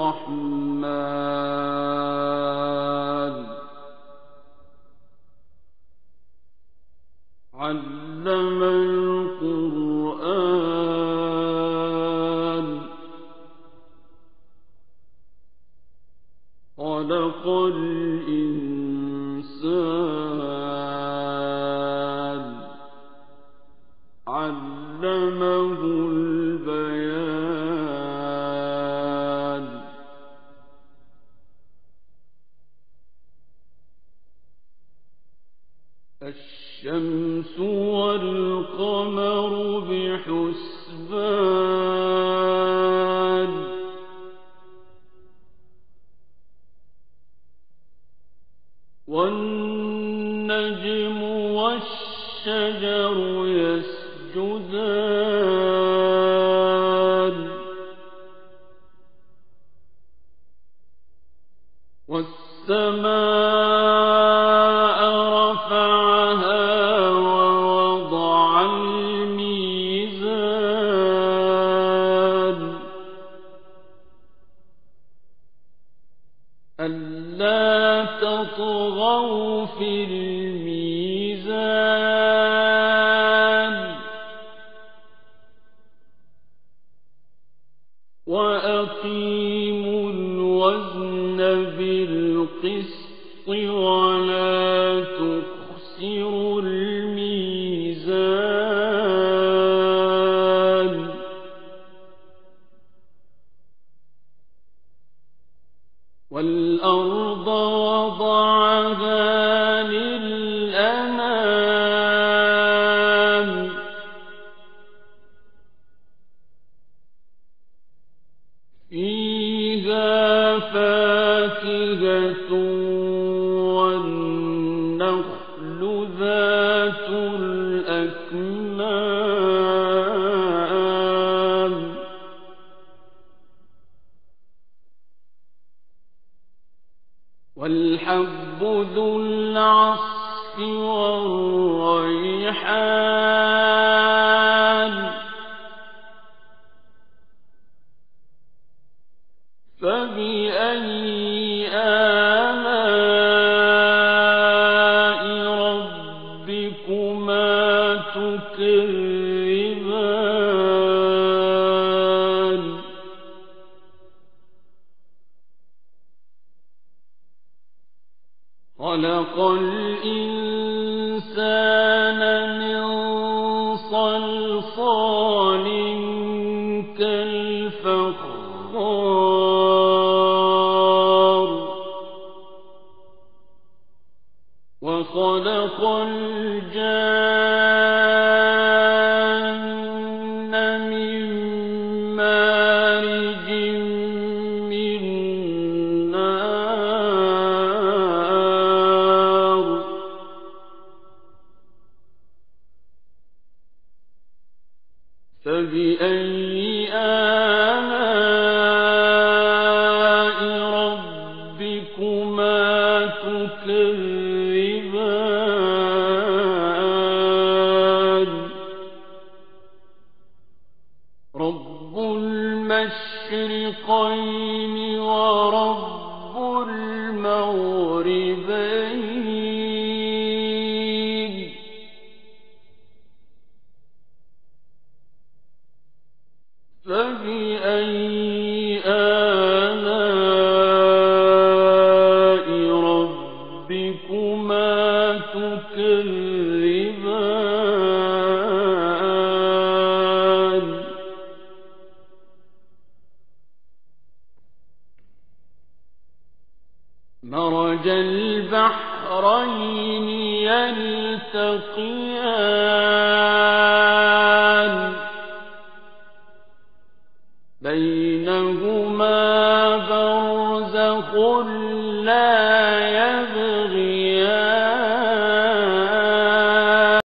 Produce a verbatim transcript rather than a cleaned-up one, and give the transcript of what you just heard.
الرحمن علم القرآن خلق الإنسان علمه البيان الشمس والقمر بحسبان والنجم والشجر يسجدان والسماء رفعها ووضع الميزان ألا تطغوا في الميزان وأقيموا الوزن بالقسط ولا تخسروا الميزان والأرض وضعها للأنام فيها فاكهة والنخل ذات الأكمام والحب ذو العصف والريحان فبأي آلاء ربكما تكذبان خلق الإنسان من صلصال كالفخار وخلق الجان من مارج من نار فبأي آلاء ربكما تكذبان رب المشرقين ورب المغربين فبأي آلاء ربكما تكذبان مرج البحرين يلتقيان بينهما